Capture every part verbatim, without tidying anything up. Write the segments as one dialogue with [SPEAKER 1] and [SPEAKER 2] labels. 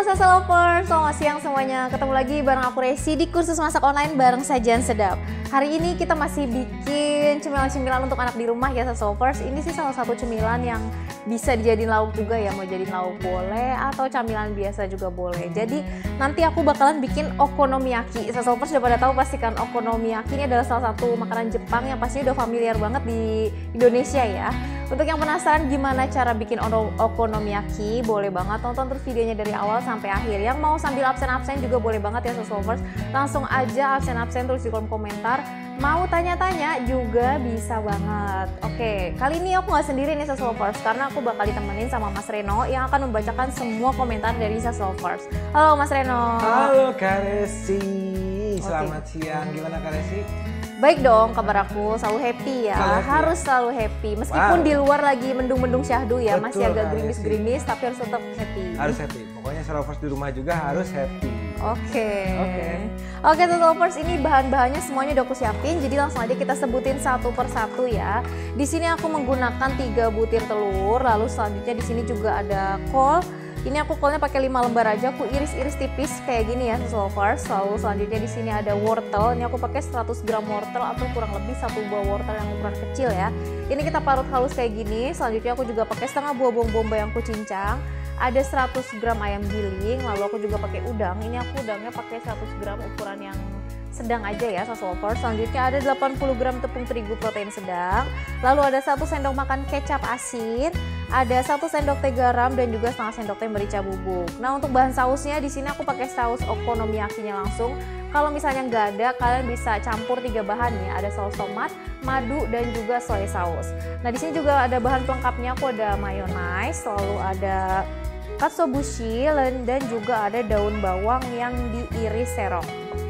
[SPEAKER 1] Salsa Lovers, selamat siang semuanya. Ketemu lagi bareng aku Resi di kursus masak online bareng Sajian Sedap. Hari ini kita masih bikin cemilan-cemilan untuk anak di rumah ya Salsa Lovers. Ini sih salah satu cemilan yang bisa dijadiin lauk juga ya. Mau jadi lauk boleh atau camilan biasa juga boleh. Jadi nanti aku bakalan bikin okonomiyaki. Salsa Lovers udah pada tahu pasti kan okonomiyaki ini adalah salah satu makanan Jepang yang pastinya udah familiar banget di Indonesia ya. Untuk yang penasaran gimana cara bikin okonomiyaki, boleh banget tonton terus videonya dari awal sampai akhir. Yang mau sambil absen-absen juga boleh banget ya Salsa Lovers. Langsung aja absen-absen terus di kolom komentar. Mau tanya-tanya juga bisa banget. Oke, kali ini aku nggak sendiri nih Salsa Lovers, karena aku bakal ditemenin sama Mas Reno yang akan membacakan semua komentar dari Salsa Lovers. Halo Mas Reno.
[SPEAKER 2] Halo Kak Resi. Selamat okay. siang. Gimana Kak Resi?
[SPEAKER 1] Baik dong, kabar aku selalu happy ya, selalu happy harus ya? selalu happy. Meskipun wow. di luar lagi mendung-mendung syahdu ya, betul, masih agak gerimis-gerimis, tapi harus tetap happy. Harus
[SPEAKER 2] happy, pokoknya Salsa Lovers di rumah juga harus happy.
[SPEAKER 1] Oke, oke, oke Salsa Lovers, ini bahan-bahannya semuanya udah aku siapin, jadi langsung aja kita sebutin satu per satu ya. Di sini aku menggunakan tiga butir telur, lalu selanjutnya di sini juga ada kol. Ini aku kolnya pakai lima lembar aja, aku iris-iris tipis kayak gini ya Salsa Lovers. Lalu selanjutnya di sini ada wortel. Ini aku pakai seratus gram wortel atau kurang lebih satu buah wortel yang ukuran kecil ya. Ini kita parut halus kayak gini. Selanjutnya aku juga pakai setengah buah bawang bombay yang aku cincang. Ada seratus gram ayam giling, lalu aku juga pakai udang. Ini aku udangnya pakai seratus gram ukuran yang sedang aja ya Salsa Lovers. Selanjutnya ada delapan puluh gram tepung terigu protein sedang. Lalu ada satu sendok makan kecap asin, ada satu sendok teh garam dan juga setengah sendok teh merica bubuk. Nah, untuk bahan sausnya di sini aku pakai saus okonomiyakinya langsung. Kalau misalnya nggak ada, kalian bisa campur tiga bahan ya. Ada saus tomat, madu dan juga soy sauce. Nah, di sini juga ada bahan pelengkapnya. Aku ada mayonnaise, lalu ada katsuobushi dan juga ada daun bawang yang diiris serong.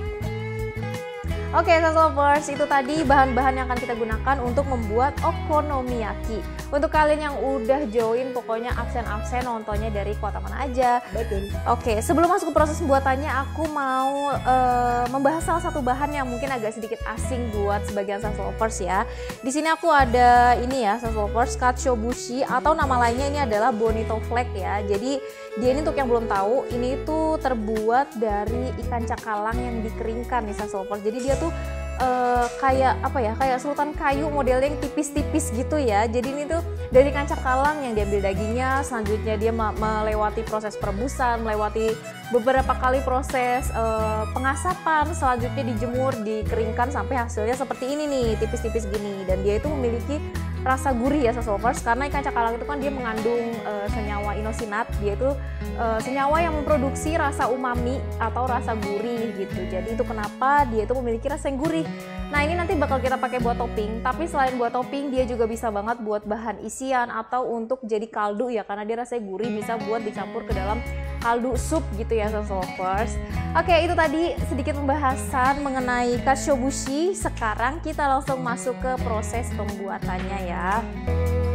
[SPEAKER 1] Oke Salsa Lovers, itu tadi bahan-bahan yang akan kita gunakan untuk membuat okonomiyaki. Untuk kalian yang udah join, pokoknya absen-absen nontonnya dari kota mana aja.
[SPEAKER 2] Betul.
[SPEAKER 1] Oke, sebelum masuk ke proses pembuatannya, aku mau uh, membahas salah satu bahan yang mungkin agak sedikit asing buat sebagian Salsa Lovers ya. Di sini aku ada ini ya Salsa Lovers, katsuobushi atau nama lainnya ini adalah bonito flake ya. Jadi dia ini untuk yang belum tahu, ini tuh terbuat dari ikan cakalang yang dikeringkan nih Salsa Lovers. Jadi dia tuh Uh, kayak apa ya, kayak sultan kayu modelnya yang tipis-tipis gitu ya. Jadi ini tuh dari ikan cakalang yang diambil dagingnya, selanjutnya dia melewati proses perebusan, melewati beberapa kali proses uh, pengasapan, selanjutnya dijemur, dikeringkan sampai hasilnya seperti ini nih, tipis-tipis gini. Dan dia itu memiliki rasa gurih ya Salsa Lovers, karena ikan cakalang itu kan dia mengandung uh, senyawa inosinat. Dia itu uh, senyawa yang memproduksi rasa umami atau rasa gurih gitu. Jadi itu kenapa dia itu memiliki rasa yang gurih. Nah, ini nanti bakal kita pakai buat topping, tapi selain buat topping dia juga bisa banget buat bahan isian atau untuk jadi kaldu ya, karena dia rasanya gurih, bisa buat dicampur ke dalam kaldu sup gitu ya Salsa Lovers. Oke, itu tadi sedikit pembahasan mengenai katsuobushi. Sekarang kita langsung masuk ke proses pembuatannya ya.